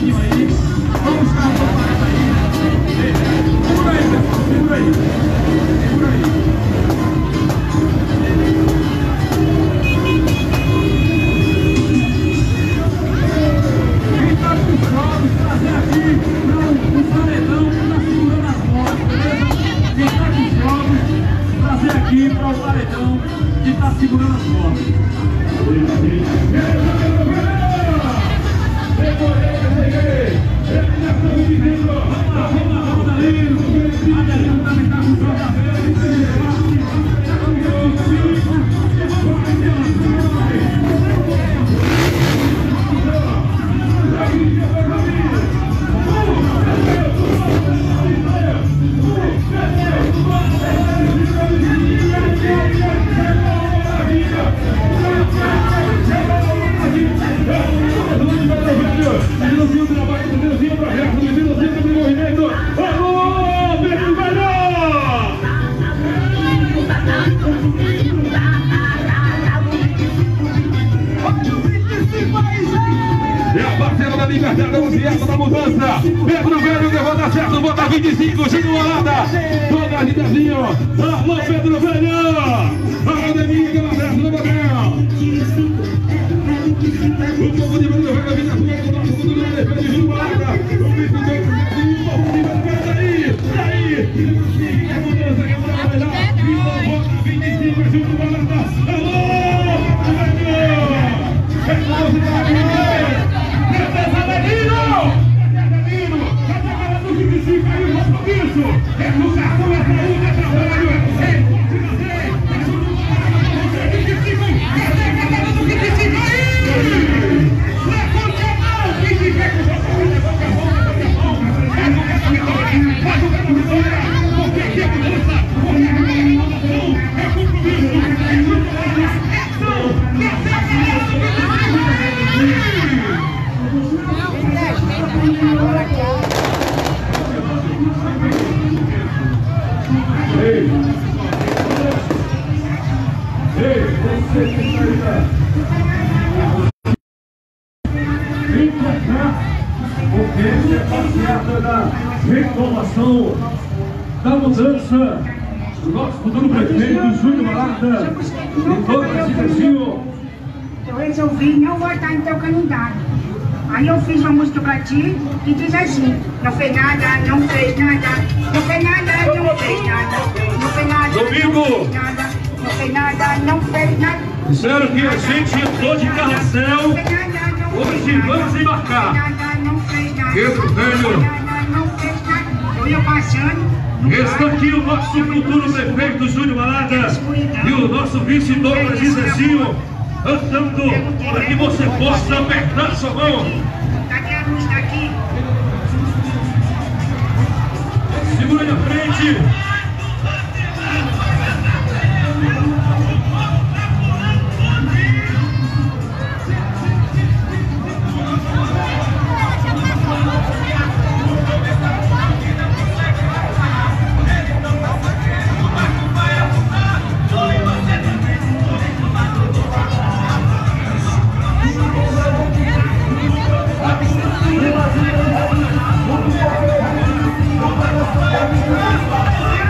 pouquinho aí. Vamos ficar um pouco mais aí. Segura aí, pessoal, segura aí. Segura aí. Quem tá com os jogos, trazer aqui para o paredão que tá segurando as motos, beleza? Quem tá com os jogos, trazer aqui para o paredão que tá segurando as motos. Da mudança, Pedro Velho levou dar certo, bota 25, Gino Molada, toda a Ritazinho, alô Pedro Velho, a academia que ela aberta no Botão. O povo de Pedro Velho vem na sua do nosso futuro na defesa de Gino Molada, o bicho do povo de Pedro Velho, daí, a mudança que ela vai dar, e bota 25, Gino Molada, alô Velho, é música aqui. É no cartão, é saúde, é trabalho, é renovação da mudança do nosso futuro prefeito Júlio Molada e toda a Cidazinho. Eu resolvi não votar em teu candidato. Aí eu fiz uma música pra ti que diz assim: não fez nada, não fez nada, não fez nada, não fez nada, não fez nada, Domingo. não fez nada, não fez nada. Disseram que a gente entrou de carrossel, hoje vamos embarcar. Pedro Velho. Está aqui o nosso futuro prefeito Júlio Molada e o nosso vice Douglas Zezinho andando para que você possa apertar sua mão. Cadê a luz daqui? Segura aí na frente. Não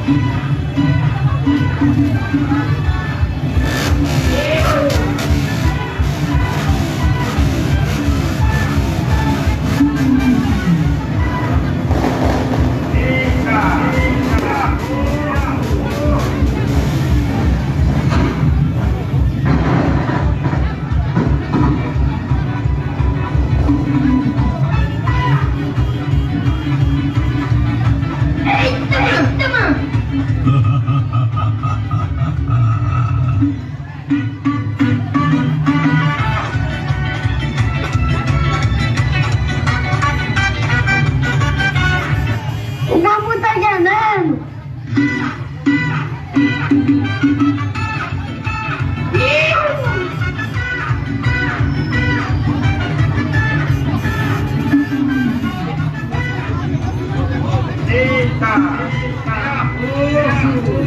Eita!